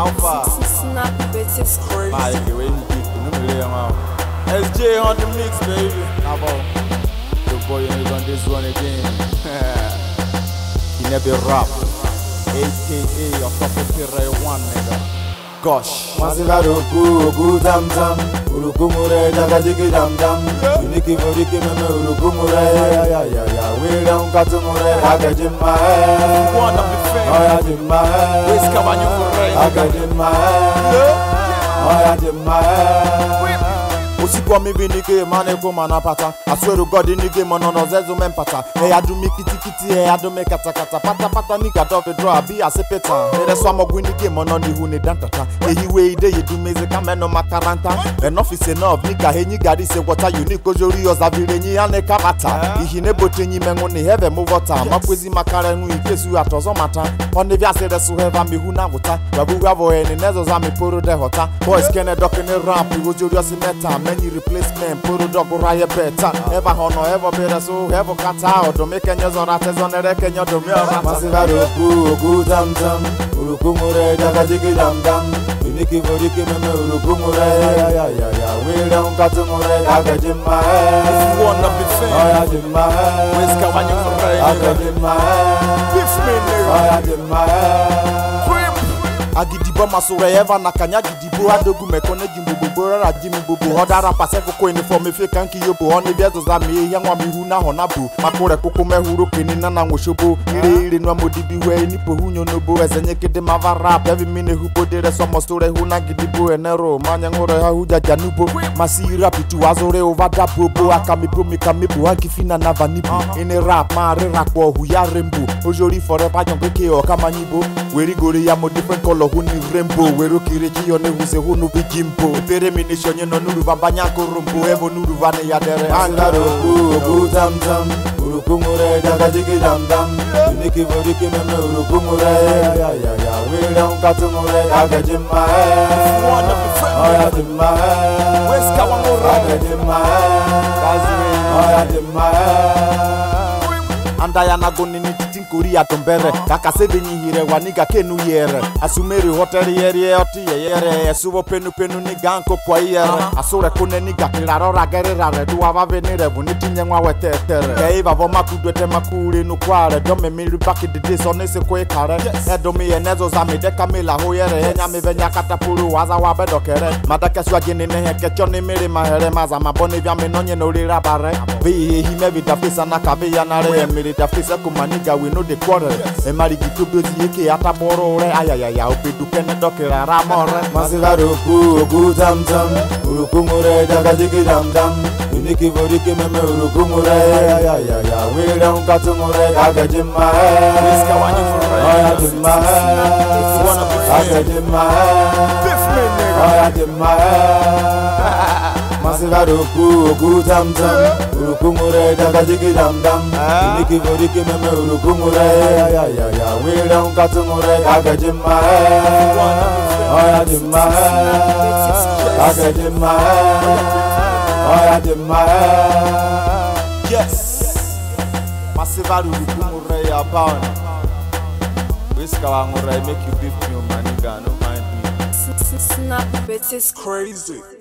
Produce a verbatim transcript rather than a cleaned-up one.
How far? Snap it is crazy. My way S J on the mix, baby. How about the boy is on this one again? He never rap. A K A your top one nigga. Gosh. Masila Uruku, Uruku Dam Dam, Uruku Jagajiki Dam Dam, Yunique Moriki Meme Uruku ya ya ya, we don't got to Mure, Agajima, One of the fame. Oyajima, Where's Kabanyu Mure? Agajima, Oyajima. Usikwa mibi nige mane kuma na pata. I swear to God nige mono no zezu mempata. Hey adu mi kiti kiti hey adu me kata kata. Pata pata niga do draw be a sepeta. Hey the swamo gwi nige mono ni hune dantata. Hey he way ide you do music ameno makaranta. Enough is enough nika he niga di se water Yunique ojori ozavire nyi ane kabata. Ihi ne bote nyi mengo ni heve movota. Mapwezi makare ngu ikesu atozo mata. One vya se desu heva mi huna wuta. Wabu wavo eni nezo za mi poro de hota. Boys kene doke ne rap ojori osimeta. Many replacement, put a dog raya better. Ever hono, ever better, so ever cut out. To make any on that is on the Kenya to me. Masila Uruku, Uruku Dam Dam, Uruku Mure, Jagajiki Dam Dam, Yunique Moriki Meme Uruku ya ya ya ya, we don't got to Mure, Agajima, One of the fame. Oyajima, Where's Kabanyu Mure? Agajima, Beef me, nigga. Oyajima. Agidibo masore eva na kanya gidibo adogu mekone jimbubo bora jimbubo hodara paseko ko uniform fe kanki yobo oni biezo za me ya nwa mihu na honabu makore koko mehuru kini na na nwoshobo ire ire no modibi hwe ni pohunyo nobo ezenye kede mavara every mine hubo dere so mostore hu na gidibo enero manya ngore ha huja janubo masi rap tu azore over da bobo akamibo mikamibo akifina na vanibu ine rap ma re rakwo hu ya rembo ojori forever jonke ke o kamanyibo weri gore ya mo different color huni rainbow wero kireji yone huse hunu bijimpo pere minishonye no nuru bambanya korumbo evo nuru vane ya dere Masila Uruku, Uruku Dam Dam, Uruku Mure, Jagajiki Dam Dam, Yunique Moriki Meme Uruku ya ya ya ya, we don't got to Mure, Agajima, One of the friends. Oyajima, Where's Kabanyu Agajima, Oyajima. Andayana goni ni tinkuri atombere kaka sebenyi hire waniga kenu yere asumeri hotel yere oti yere esuwo penu penu ni ganko kwa yere asure kune ni gakiraro ragere rare duwa vavenire vuni tinyengwa wetetere keiva voma kudwete makuri nukware dome miri baki didi sonese kwe kare edomi enezo za mideka mila hoyere henya mivenya katapuru waza wabedokere madake swagini nehe kechoni miri mahere maza maboni vya minonye nurira bare vihi hime vidafisa na kaviya nare miri dafisa kumaniga we know the quarrel e mari gitudo yeke ataboro re ayayaya obedu kene dokera ramore Masila Uruku, Uruku Dam Dam, Uruku Mure, Jagajiki Dam Dam, Yunique Moriki Meme Uruku ya ya ya ya, we don't got to Mure, Agajima, Oyajima, Agajima, Oyajima. Masila Uruku, Uruku Dam Dam, Uruku Mure, Jagajiki Dam Dam, Yunique Moriki Meme Uruku ya ya ya ya, we don't got to Mure, Agajima, Oyajima, Agajima, Oyajima. yes Masila Uruku Mure ya pound Where's Kabanyu Mure make you beef me man nigga no mind me Snap it is crazy.